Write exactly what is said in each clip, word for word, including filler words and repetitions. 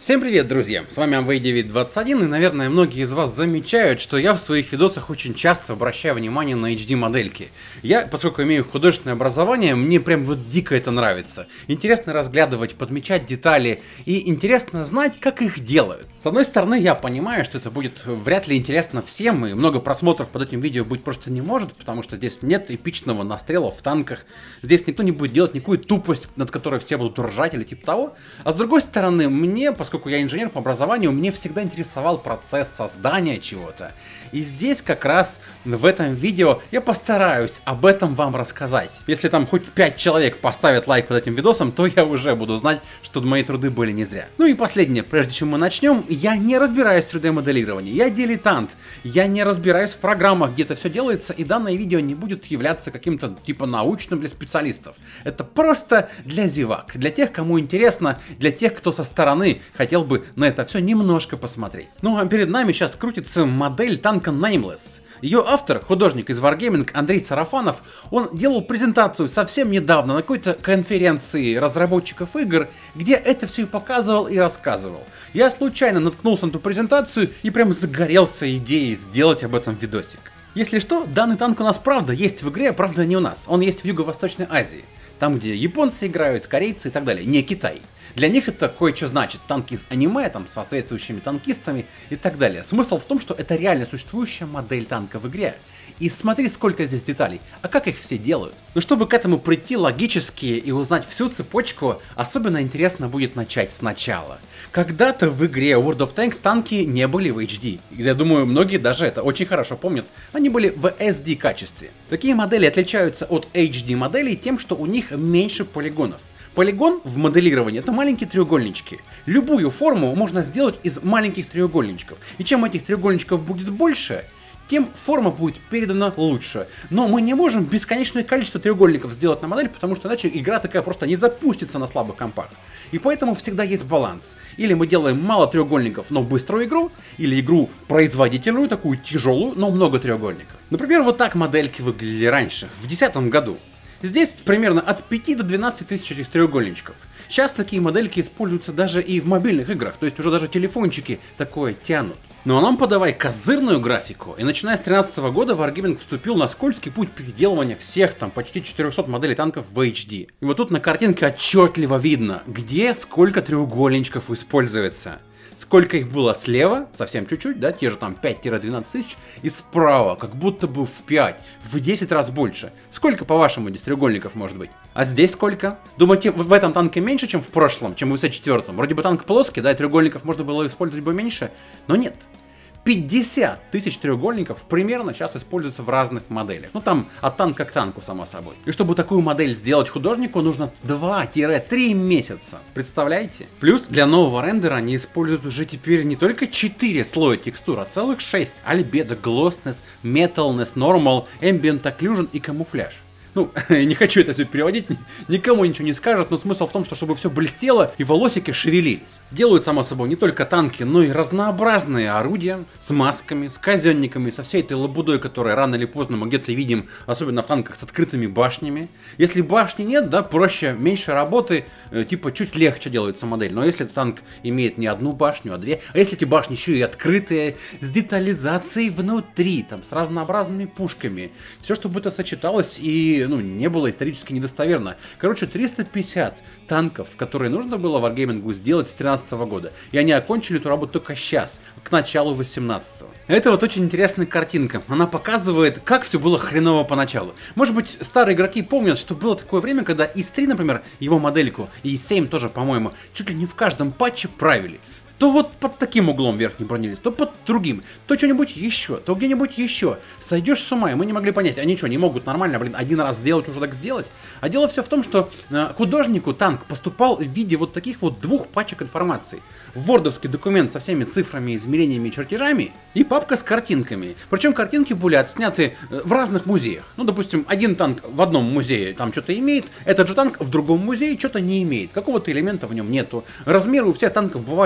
Всем привет, друзья! С вами Амвей девять двадцать один, и, наверное, многие из вас замечают, что я в своих видосах очень часто обращаю внимание на эйч ди модельки. Я, поскольку имею художественное образование, мне прям вот дико это нравится. Интересно разглядывать, подмечать детали, и интересно знать, как их делают. С одной стороны, я понимаю, что это будет вряд ли интересно всем, и много просмотров под этим видео быть просто не может, потому что здесь нет эпичного настрела в танках, здесь никто не будет делать никакую тупость, над которой все будут ржать или типа того. А с другой стороны, мне, поскольку Поскольку я инженер по образованию, мне всегда интересовал процесс создания чего-то. И здесь как раз в этом видео я постараюсь об этом вам рассказать. Если там хоть пять человек поставят лайк под этим видосом, то я уже буду знать, что мои труды были не зря. Ну и последнее, прежде чем мы начнем, я не разбираюсь в три дэ моделировании, я дилетант, я не разбираюсь в программах, где это все делается, и данное видео не будет являться каким-то типа научным для специалистов. Это просто для зевак, для тех, кому интересно, для тех, кто со стороны хотел бы на это все немножко посмотреть. Ну а перед нами сейчас крутится модель танка Nameless. Ее автор, художник из Wargaming Андрей Сарафанов, он делал презентацию совсем недавно на какой-то конференции разработчиков игр, где это все и показывал и рассказывал. Я случайно наткнулся на эту презентацию и прям загорелся идеей сделать об этом видосик. Если что, данный танк у нас правда есть в игре, правда не у нас, он есть в Юго-Восточной Азии. Там, где японцы играют, корейцы и так далее, не Китай. Для них это кое-что значит, танки из аниме, там, с соответствующими танкистами и так далее. Смысл в том, что это реально существующая модель танка в игре. И смотри, сколько здесь деталей, а как их все делают. Но чтобы к этому прийти логически и узнать всю цепочку, особенно интересно будет начать сначала. Когда-то в игре World of Tanks танки не были в эйч ди. Я думаю, многие даже это очень хорошо помнят. Они были в эс ди качестве. Такие модели отличаются от эйч ди моделей тем, что у них меньше полигонов. Полигон в моделировании — это маленькие треугольнички. Любую форму можно сделать из маленьких треугольничков. И чем этих треугольничков будет больше, тем форма будет передана лучше. Но мы не можем бесконечное количество треугольников сделать на модель, потому что иначе игра такая просто не запустится на слабых компах. И поэтому всегда есть баланс. Или мы делаем мало треугольников, но быструю игру, или игру производительную, такую тяжелую, но много треугольников. Например, вот так модельки выглядели раньше, в две тысячи десятом году. Здесь примерно от пяти до двенадцати тысяч этих треугольничков. Сейчас такие модельки используются даже и в мобильных играх, то есть уже даже телефончики такое тянут. Ну а нам подавай козырную графику, и начиная с две тысячи тринадцатого года Wargaming вступил на скользкий путь переделывания всех там почти четырёхсот моделей танков в эйч ди. И вот тут на картинке отчетливо видно, где сколько треугольничков используется. Сколько их было слева, совсем чуть-чуть, да, те же там пять-двенадцать тысяч, и справа, как будто бы в пять, в десять раз больше. Сколько, по-вашему, здесь треугольников может быть? А здесь сколько? Думаете, в этом танке меньше, чем в прошлом, чем в вэ эс четыре? Вроде бы танк плоский, да, и треугольников можно было использовать бы меньше, но нет. пятьдесят тысяч треугольников примерно сейчас используются в разных моделях. Ну там от танка к танку, само собой. И чтобы такую модель сделать художнику, нужно два-три месяца. Представляете? Плюс для нового рендера они используют уже теперь не только четыре слоя текстур, а целых шесть. Альбедо, Glossness, Metalness, Normal, Ambient Occlusion и камуфляж. Ну, не хочу это все переводить, никому ничего не скажут, но смысл в том, что чтобы все блестело и волосики шевелились. Делают, само собой, не только танки, но и разнообразные орудия с масками, с казенниками, со всей этой лабудой, которая рано или поздно мы где-то видим, особенно в танках с открытыми башнями. Если башни нет, да, проще, меньше работы, э, типа чуть легче делается модель. Но если танк имеет не одну башню, а две, а если эти башни еще и открытые, с детализацией внутри, там, с разнообразными пушками, все, чтобы это сочеталось и ну, не было исторически недостоверно. Короче, триста пятьдесят танков, которые нужно было Wargaming сделать с две тысячи тринадцатого года. И они окончили эту работу только сейчас, к началу две тысячи восемнадцатого. Это вот очень интересная картинка. Она показывает, как все было хреново поначалу. Может быть, старые игроки помнят, что было такое время, когда ИС три, например, его модельку, и ИС семь тоже, по-моему, чуть ли не в каждом патче правили. То вот под таким углом верхний бронелист, то под другим, то что-нибудь еще, то где-нибудь еще. Сойдешь с ума, и мы не могли понять, они что, не могут нормально, блин, один раз сделать, уже так сделать? А дело все в том, что э, художнику танк поступал в виде вот таких вот двух пачек информации. Вордовский документ со всеми цифрами, измерениями и чертежами, и папка с картинками. Причем картинки были отсняты в разных музеях. Ну, допустим, один танк в одном музее там что-то имеет, этот же танк в другом музее что-то не имеет, какого-то элемента в нем нету. Размеры у всех танков бывают разные.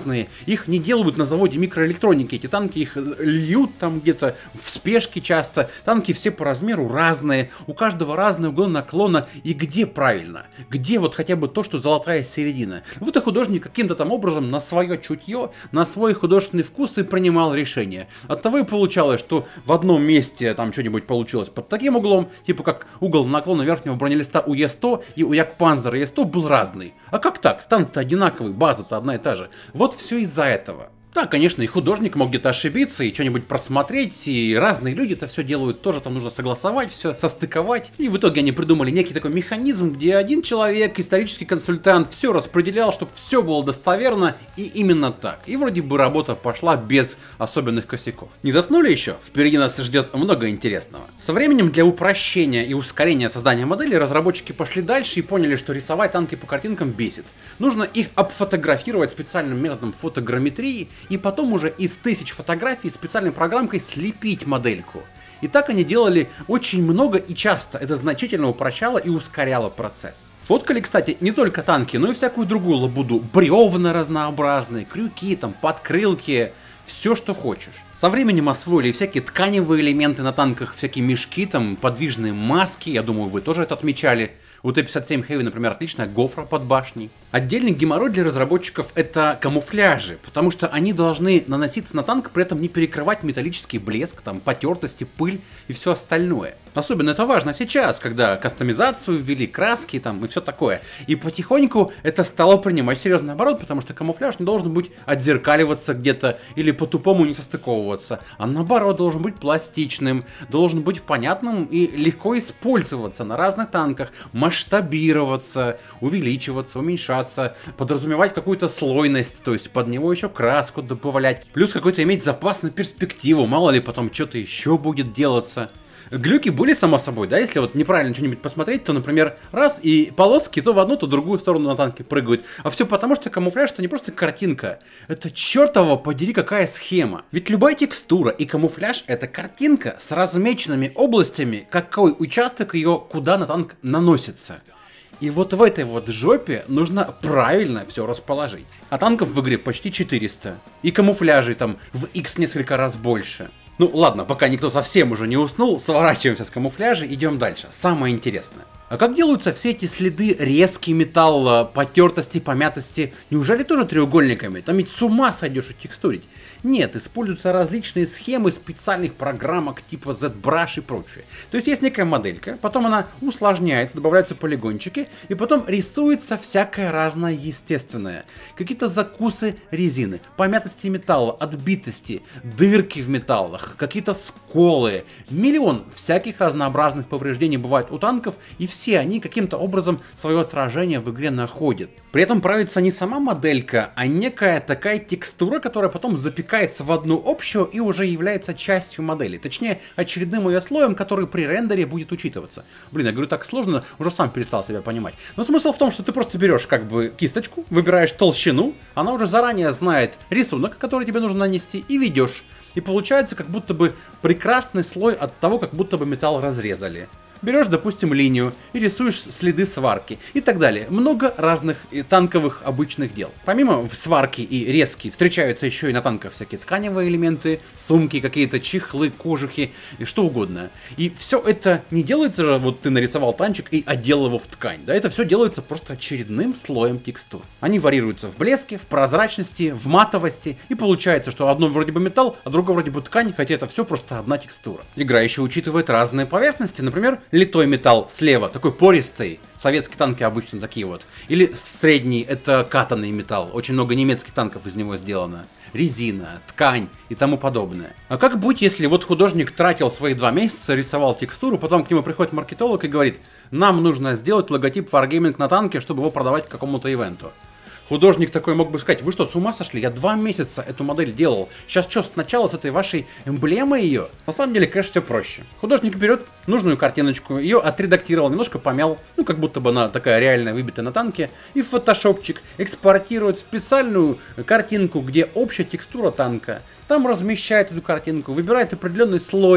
разные, их не делают на заводе микроэлектроники, эти танки их льют там где-то в спешке часто, танки все по размеру разные, у каждого разные углы наклона, и где правильно, где вот хотя бы то, что золотая середина. Вот и художник каким-то там образом на свое чутье, на свой художественный вкус и принимал решение. Оттого и получалось, что в одном месте там что-нибудь получилось под таким углом, типа как угол наклона верхнего бронелиста у Е сто и у Ягдпанзера Е сто был разный. А как так? Танк-то одинаковый, база-то одна и та же. Вот все из-за этого. Да, конечно, и художник мог где-то ошибиться, и что-нибудь просмотреть, и разные люди это все делают, тоже там нужно согласовать, все состыковать. И в итоге они придумали некий такой механизм, где один человек, исторический консультант, все распределял, чтобы все было достоверно, и именно так. И вроде бы работа пошла без особенных косяков. Не заснули еще? Впереди нас ждет много интересного. Со временем для упрощения и ускорения создания модели разработчики пошли дальше и поняли, что рисовать танки по картинкам бесит. Нужно их обфотографировать специальным методом фотограмметрии, и потом уже из тысяч фотографий специальной программкой слепить модельку. И так они делали очень много и часто. Это значительно упрощало и ускоряло процесс. Фоткали, кстати, не только танки, но и всякую другую лабуду. Бревна разнообразные, крюки, там, подкрылки, все, что хочешь. Со временем освоили всякие тканевые элементы на танках, всякие мешки, там, подвижные маски, я думаю, вы тоже это отмечали. У Т пятьдесят семь Heavy, например, отличная гофра под башней. Отдельный геморрой для разработчиков — это камуфляжи, потому что они должны наноситься на танк, при этом не перекрывать металлический блеск, там, потертости, пыль и все остальное. Особенно это важно сейчас, когда кастомизацию ввели, краски там и все такое. И потихоньку это стало принимать серьезный оборот, потому что камуфляж не должен быть отзеркаливаться где-то или по-тупому не состыковываться, а наоборот должен быть пластичным, должен быть понятным и легко использоваться на разных танках, масштабироваться, увеличиваться, уменьшаться, подразумевать какую-то слойность, то есть под него еще краску добавлять, плюс какой-то иметь запас на перспективу, мало ли потом что-то еще будет делаться. Глюки были, само собой, да, если вот неправильно что-нибудь посмотреть, то, например, раз, и полоски то в одну, то в другую сторону на танке прыгают. А все потому, что камуфляж — это не просто картинка, это чертова подери какая схема. Ведь любая текстура и камуфляж — это картинка с размеченными областями, какой участок ее куда на танк наносится. И вот в этой вот жопе нужно правильно все расположить. А танков в игре почти четыреста. И камуфляжей там в икс несколько раз больше. Ну ладно, пока никто совсем уже не уснул, сворачиваемся с камуфляжа, идем дальше. Самое интересное. А как делаются все эти следы резкий металла, потертости, помятости? Неужели тоже треугольниками? Там ведь с ума сойдешь текстурить. Нет, используются различные схемы специальных программок типа ZBrush и прочее. То есть есть некая моделька, потом она усложняется, добавляются полигончики, и потом рисуется всякое разное естественное. Какие-то закусы резины, помятости металла, отбитости, дырки в металлах, какие-то сколы. Миллион всяких разнообразных повреждений бывает у танков, и все они каким-то образом свое отражение в игре находят. При этом правится не сама моделька, а некая такая текстура, которая потом запекается в одну общую и уже является частью модели. Точнее, очередным ее слоем, который при рендере будет учитываться. Блин, я говорю так сложно, уже сам перестал себя понимать. Но смысл в том, что ты просто берешь как бы кисточку, выбираешь толщину, она уже заранее знает рисунок, который тебе нужно нанести, и ведешь. И получается как будто бы прекрасный слой от того, как будто бы металл разрезали. Берешь, допустим, линию и рисуешь следы сварки и так далее. Много разных танковых обычных дел. Помимо сварки и резки встречаются еще и на танках всякие тканевые элементы, сумки, какие-то чехлы, кожухи и что угодно. И все это не делается же, вот ты нарисовал танчик и одел его в ткань. Да, это все делается просто очередным слоем текстур. Они варьируются в блеске, в прозрачности, в матовости. И получается, что одно вроде бы металл, а другое вроде бы ткань, хотя это все просто одна текстура. Игра еще учитывает разные поверхности. Например, литой металл слева, такой пористый, советские танки обычно такие вот. Или в средний это катанный металл, очень много немецких танков из него сделано. Резина, ткань и тому подобное. А как быть, если вот художник тратил свои два месяца, рисовал текстуру, потом к нему приходит маркетолог и говорит: нам нужно сделать логотип Wargaming на танке, чтобы его продавать к какому-то ивенту. Художник такой мог бы сказать: вы что, с ума сошли? Я два месяца эту модель делал. Сейчас что, сначала с этой вашей эмблемой ее? На самом деле, конечно, все проще. Художник берет нужную картиночку, ее отредактировал, немножко помял, ну, как будто бы она такая реальная, выбитая на танке, и в фотошопчик экспортирует специальную картинку, где общая текстура танка. Там размещает эту картинку, выбирает определенный слой,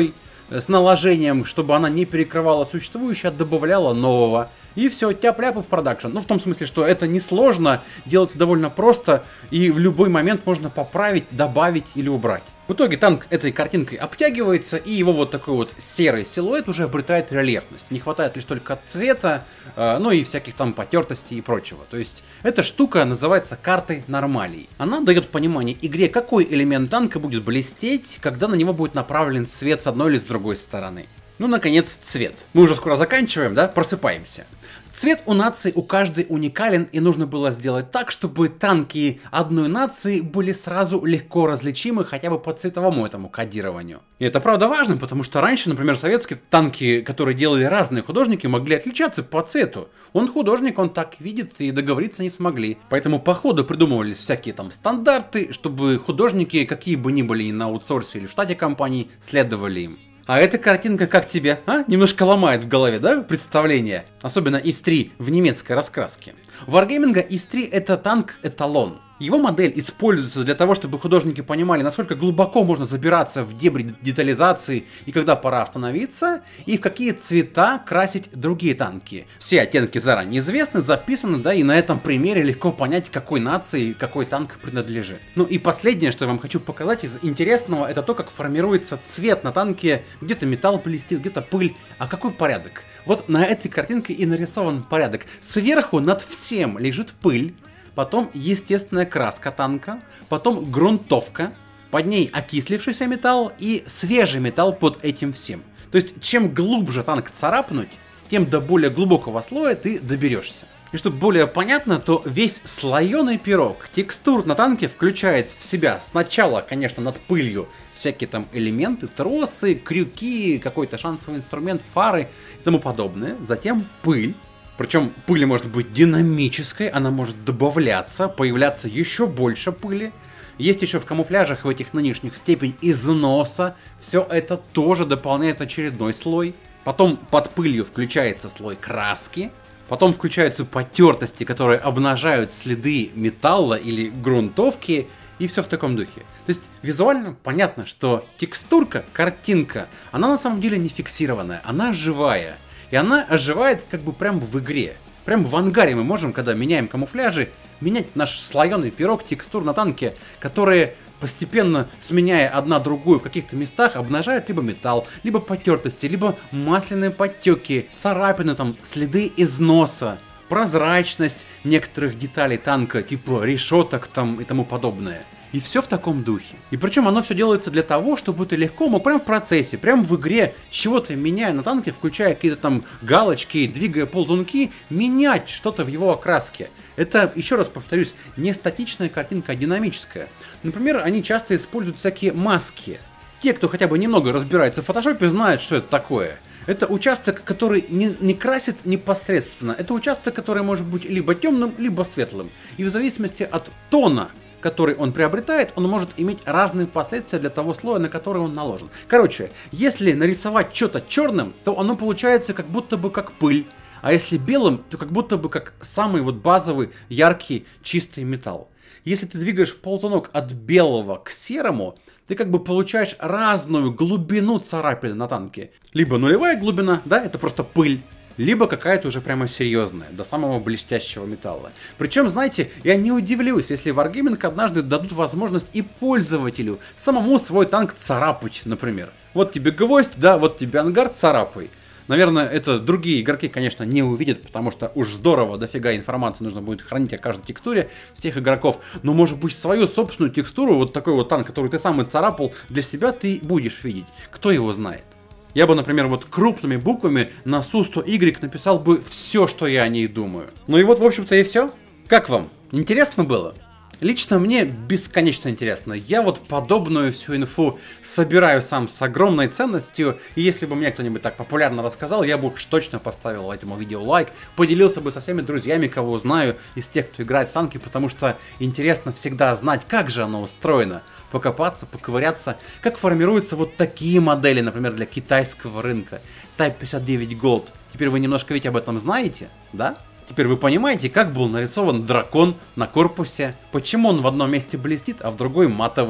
с наложением, чтобы она не перекрывала существующее, а добавляла нового. И все, тяп-ляпы в продакшн. Ну, в том смысле, что это несложно, делается довольно просто, и в любой момент можно поправить, добавить или убрать. В итоге танк этой картинкой обтягивается, и его вот такой вот серый силуэт уже обретает рельефность. Не хватает лишь только цвета, э, ну и всяких там потертостей и прочего. То есть эта штука называется картой нормалей. Она дает понимание игре, какой элемент танка будет блестеть, когда на него будет направлен свет с одной или с другой стороны. Ну, наконец, цвет. Мы уже скоро заканчиваем, да? Просыпаемся. Цвет у нации у каждой уникален, и нужно было сделать так, чтобы танки одной нации были сразу легко различимы хотя бы по цветовому этому кодированию. И это правда важно, потому что раньше, например, советские танки, которые делали разные художники, могли отличаться по цвету. Он художник, он так видит, и договориться не смогли. Поэтому по ходу придумывались всякие там стандарты, чтобы художники, какие бы ни были на аутсорсе или в штате компании, следовали им. А эта картинка как тебе, а? Немножко ломает в голове, да, представление? Особенно ИС три в немецкой раскраске. У Wargaming ИС три это танк-эталон. Его модель используется для того, чтобы художники понимали, насколько глубоко можно забираться в дебри детализации и когда пора остановиться, и в какие цвета красить другие танки. Все оттенки заранее известны, записаны, да, и на этом примере легко понять, какой нации какой танк принадлежит. Ну и последнее, что я вам хочу показать из интересного, это то, как формируется цвет на танке. Где-то металл блестит, где-то пыль. А какой порядок? Вот на этой картинке и нарисован порядок. Сверху над всем лежит пыль. Потом естественная краска танка, потом грунтовка, под ней окислившийся металл и свежий металл под этим всем. То есть, чем глубже танк царапнуть, тем до более глубокого слоя ты доберешься. И чтобы более понятно, то весь слоеный пирог текстур на танке включает в себя сначала, конечно, над пылью всякие там элементы, тросы, крюки, какой-то шансовый инструмент, фары и тому подобное. Затем пыль. Причем пыль может быть динамической, она может добавляться, появляться еще больше пыли. Есть еще в камуфляжах в этих нынешних степень износа. Все это тоже дополняет очередной слой. Потом под пылью включается слой краски. Потом включаются потертости, которые обнажают следы металла или грунтовки. И все в таком духе. То есть визуально понятно, что текстурка, картинка, она на самом деле не фиксированная, она живая. И она оживает как бы прям в игре. Прям в ангаре мы можем, когда меняем камуфляжи, менять наш слоеный пирог текстур на танке, которые постепенно, сменяя одна другую в каких-то местах, обнажают либо металл, либо потертости, либо масляные подтеки, царапины, там, следы износа, прозрачность некоторых деталей танка, типа решеток там и тому подобное. И все в таком духе. И причем оно все делается для того, чтобы ты легко мог прям в процессе, прям в игре, чего-то меняя на танке, включая какие-то там галочки, двигая ползунки, менять что-то в его окраске. Это, еще раз повторюсь, не статичная картинка, а динамическая. Например, они часто используют всякие маски. Те, кто хотя бы немного разбирается в фотошопе, знают, что это такое. Это участок, который не, не красит непосредственно. Это участок, который может быть либо темным, либо светлым. И в зависимости от тона, который он приобретает, он может иметь разные последствия для того слоя, на который он наложен. Короче, если нарисовать что-то черным, то оно получается как будто бы как пыль. А если белым, то как будто бы как самый вот базовый, яркий, чистый металл. Если ты двигаешь ползунок от белого к серому, ты как бы получаешь разную глубину царапины на танке. Либо нулевая глубина, да, это просто пыль. Либо какая-то уже прямо серьезная, до самого блестящего металла. Причем, знаете, я не удивлюсь, если Wargaming однажды дадут возможность и пользователю самому свой танк царапать, например. Вот тебе гвоздь, да, вот тебе ангар, царапай. Наверное, это другие игроки, конечно, не увидят, потому что уж здорово, дофига информации нужно будет хранить о каждой текстуре всех игроков. Но, может быть, свою собственную текстуру, вот такой вот танк, который ты сам и царапал, для себя ты будешь видеть. Кто его знает? Я бы, например, вот крупными буквами на Су сто игрек написал бы все, что я о ней думаю. Ну и вот, в общем-то, и все. Как вам? Интересно было? Лично мне бесконечно интересно. Я вот подобную всю инфу собираю сам с огромной ценностью. И если бы мне кто-нибудь так популярно рассказал, я бы уж точно поставил этому видео лайк. Поделился бы со всеми друзьями, кого знаю, из тех, кто играет в танки. Потому что интересно всегда знать, как же оно устроено. Покопаться, поковыряться. Как формируются вот такие модели, например, для китайского рынка. Тайп пятьдесят девять Gold. Теперь вы немножко ведь об этом знаете, да? Теперь вы понимаете, как был нарисован дракон на корпусе, почему он в одном месте блестит, а в другой матовый,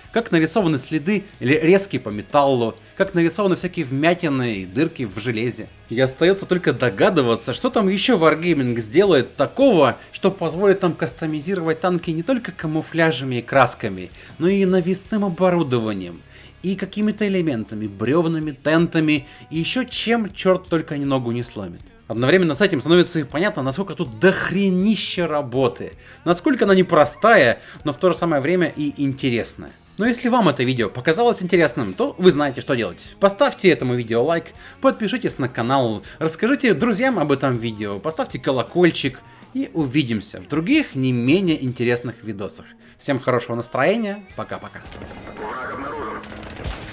как нарисованы следы или резки по металлу, как нарисованы всякие вмятины и дырки в железе. И остается только догадываться, что там еще Wargaming сделает такого, что позволит нам кастомизировать танки не только камуфляжами и красками, но и навесным оборудованием, и какими-то элементами, бревнами, тентами и еще чем черт только ни ногу не сломит. Одновременно с этим становится и понятно, насколько тут дохренища работы, насколько она непростая, но в то же самое время и интересная. Но если вам это видео показалось интересным, то вы знаете, что делать. Поставьте этому видео лайк, подпишитесь на канал, расскажите друзьям об этом видео, поставьте колокольчик и увидимся в других не менее интересных видосах. Всем хорошего настроения, пока-пока. Враг обнаружен.